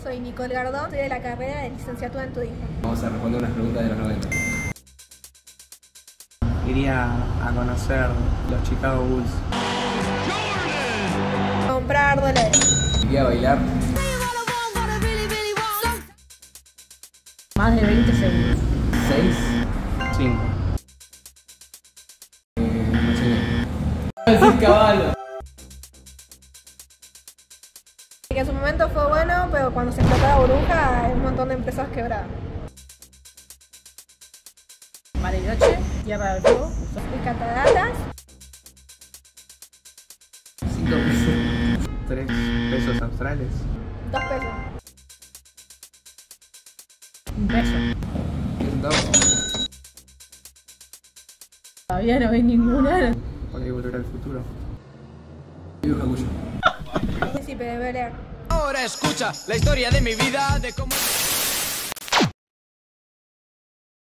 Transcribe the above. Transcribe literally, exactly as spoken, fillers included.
soy Nicole Gardón, soy de la carrera de licenciatura en turismo. Vamos a responder unas preguntas de los noventa. Iría a conocer los Chicago Bulls. Comprar dólares. Iría a bailar. Más de veinte segundos. seis. cinco. Eh, no sé qué. Es caballo. Que en su momento fue bueno, pero cuando se explotó la burbuja, hay un montón de empresas quebradas. Bariloche, Tierra del Fuego. Y cataratas. cinco pesos. tres pesos australes. Dos pesos. Un peso. ¿Qué centavos? Todavía no vi ninguna. Por ahí volver al futuro. Yu Yu Hakusho. Príncipe de Bel Air. Ahora escucha la historia de mi vida, de cómo...